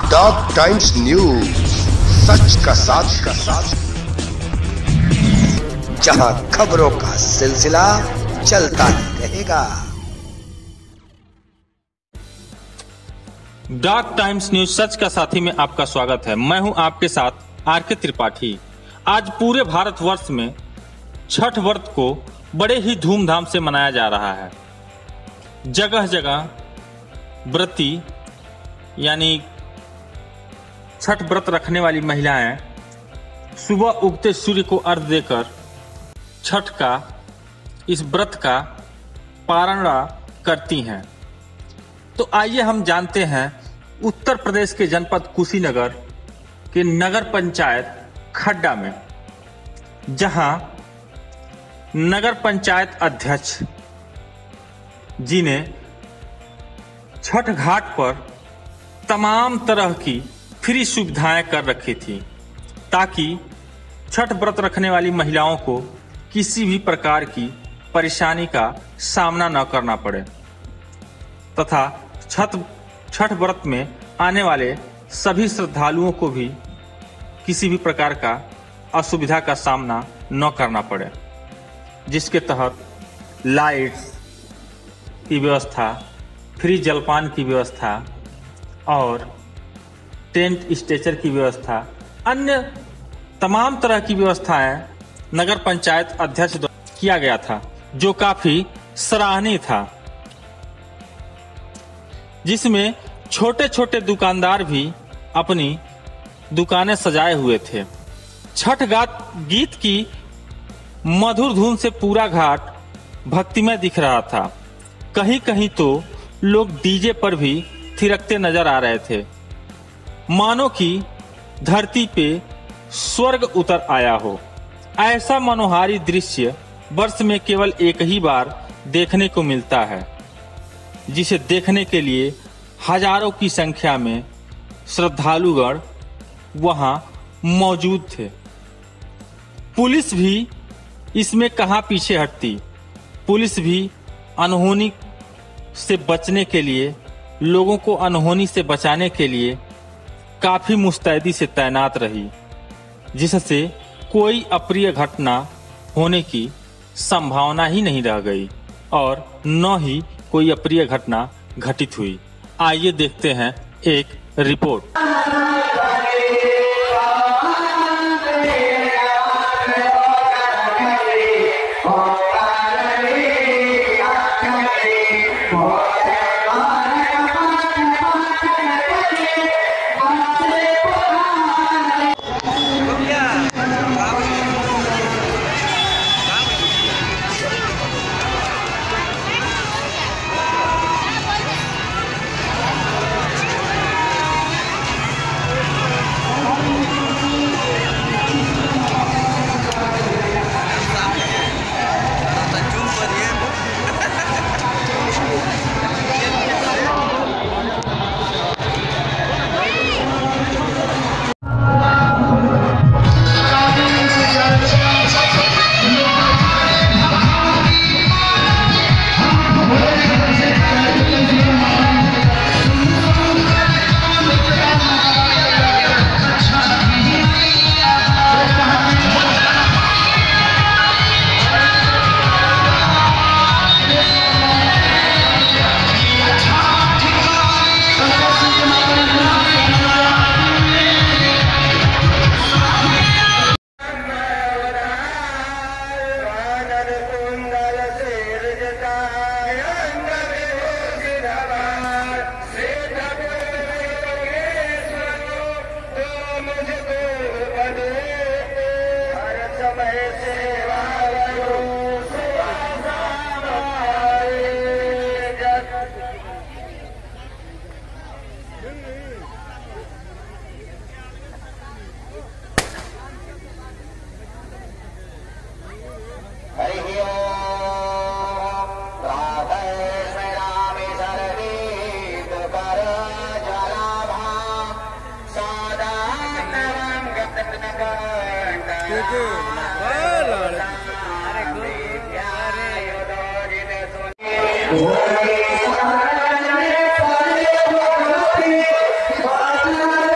Dog times news, सच का साथ, जहां खबरों का सिलसिला चलता ही रहेगा। डॉग टाइम्स न्यूज सच का साथी में आपका स्वागत है। मैं हूं आपके साथ आर के त्रिपाठी। आज पूरे भारतवर्ष में छठ व्रत को बड़े ही धूमधाम से मनाया जा रहा है। जगह जगह व्रती यानी छठ व्रत रखने वाली महिलाएं सुबह उगते सूर्य को अर्घ्य देकर छठ का इस व्रत का पारण करती हैं। तो आइए हम जानते हैं उत्तर प्रदेश के जनपद कुशीनगर के नगर पंचायत खड्डा में, जहां नगर पंचायत अध्यक्ष जी ने छठ घाट पर तमाम तरह की फ्री सुविधाएं कर रखी थी, ताकि छठ व्रत रखने वाली महिलाओं को किसी भी प्रकार की परेशानी का सामना न करना पड़े तथा छठ व्रत में आने वाले सभी श्रद्धालुओं को भी किसी भी प्रकार का असुविधा का सामना न करना पड़े, जिसके तहत लाइट्स की व्यवस्था, फ्री जलपान की व्यवस्था और टेंट स्ट्रेचर की व्यवस्था, अन्य तमाम तरह की व्यवस्थाएं नगर पंचायत अध्यक्ष द्वारा किया गया था, जो काफी सराहनीय था। जिसमें छोटे छोटे दुकानदार भी अपनी दुकानें सजाए हुए थे। छठ गीत की मधुर धुन से पूरा घाट भक्तिमय दिख रहा था। कहीं कहीं तो लोग डीजे पर भी थिरकते नजर आ रहे थे, मानो कि धरती पे स्वर्ग उतर आया हो। ऐसा मनोहारी दृश्य वर्ष में केवल एक ही बार देखने को मिलता है, जिसे देखने के लिए हजारों की संख्या में श्रद्धालुगण वहां मौजूद थे। पुलिस भी इसमें कहां पीछे हटती। पुलिस भी अनहोनी से बचने के लिए, लोगों को अनहोनी से बचाने के लिए काफी मुस्तैदी से तैनात रही, जिससे कोई अप्रिय घटना होने की संभावना ही नहीं रह गई और न ही कोई अप्रिय घटना घटित हुई। आइए देखते हैं एक रिपोर्ट। अरे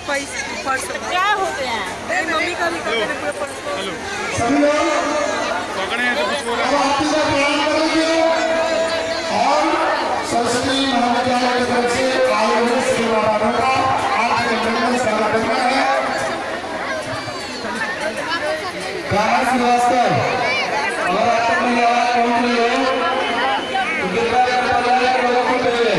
पर्स क्या होते हैं? मम्मी का भी पूरे पर्स सभी लोग पकड़े हैं तो कुछ हो रहा है। और सरस्वती महाविद्यालय की तरफ से आयोजित सेवा वालों का आज के जन्म स्वागत करना है। गाना श्रीवास्तव और आप तक मेरी आवाज पहुंच रही है तो कृपया करके लोगों को भेजें।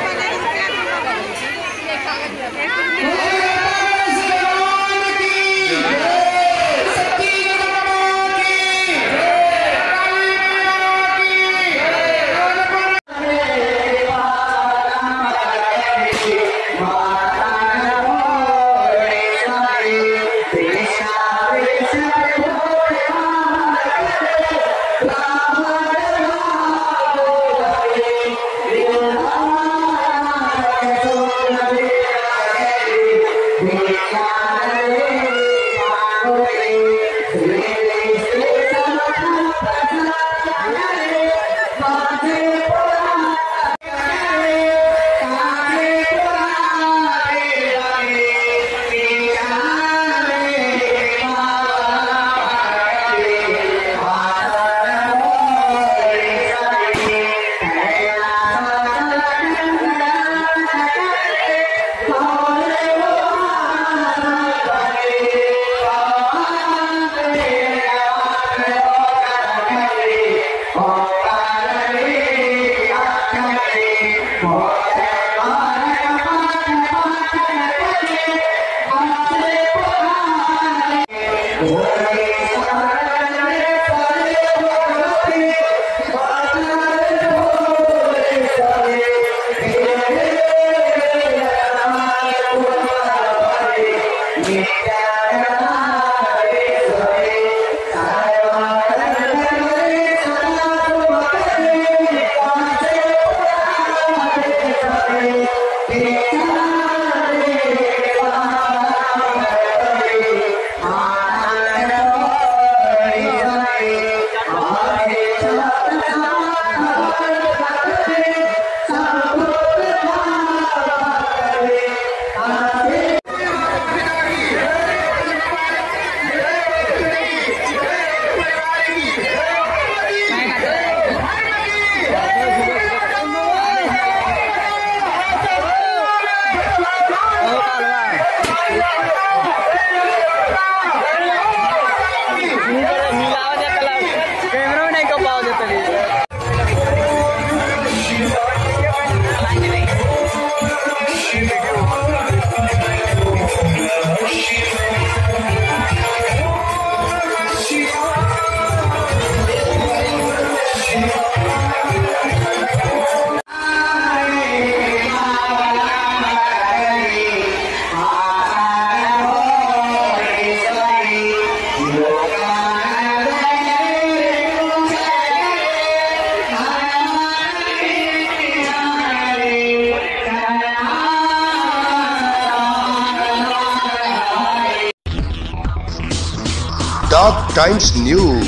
टॉप टाइम्स न्यूज,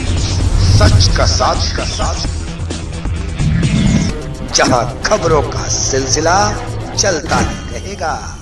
सच का साथ जहां खबरों का सिलसिला चलता रहेगा।